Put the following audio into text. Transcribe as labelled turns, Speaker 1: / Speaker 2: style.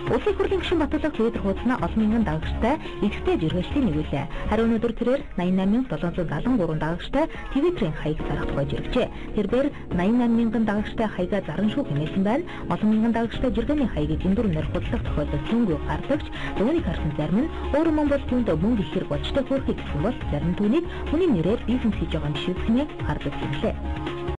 Speaker 1: Улсын хурлын гишүүн Батболог Твиттер хуудасна олон мянган дагагчтай ихтэй жиргэжлийн нэгүүлээ. Харин өнөөдөр тэрээр 88773 дагагчтай Твиттерийн хаяг зарах тухай жиргэжээ. Тэрээр 88 мянган дагагчтай хаягаа зарна шүү хэмээсэн байна. Олон мянган дагагчтай жиргэний хаягийг энэ дүр нэр худлах тохиолдол зөндөө гардагч. Үүнийг харсан зарим нь өөрөө Монгол түнд мөнгө их хэрэг болжтой хөөрхий гэсэн бол зарим түүнийг хүний нэрээр бизнес хийж байгаа юм шиг хэмээн гардаг юм лээ.